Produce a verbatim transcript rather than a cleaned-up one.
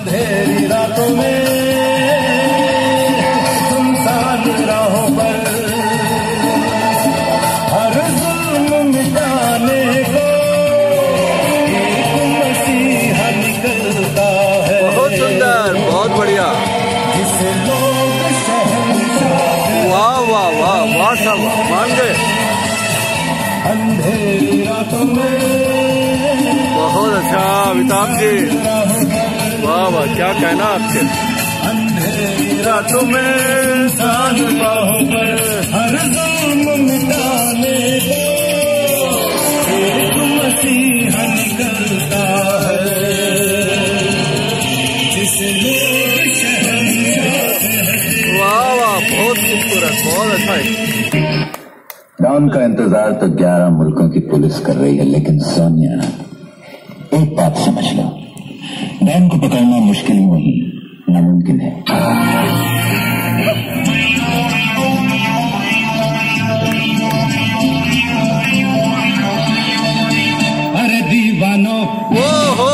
अंधेरी रातों में सुनसान राहों पर हर जुल्म मिटाने को एक मसीहा निकलता है। बहुत सुंदर, बहुत बढ़िया। जिसे लोग शहंशाह, वाह वाह वाह वाह, सब मान गए। अंधेरी रातों में बहुत अच्छा अमिताभ जी, वाह वाह, क्या कहना आपके। अंधेरी रातों में सान बाहों पर हर जुल्म मिटाने को एक मसीहा निकलता है। जिसे लोग शहंशाह कहते। वाह वाह, बहुत खूबसूरत, बहुत अच्छा है। डॉन का इंतजार तो ग्यारह मुल्कों की पुलिस कर रही है, लेकिन सोनिया, एक बात समझ लो, डॉन को पकड़ना मुश्किल नहीं, नामुमकिन है। अरे दीवानो, ओ हो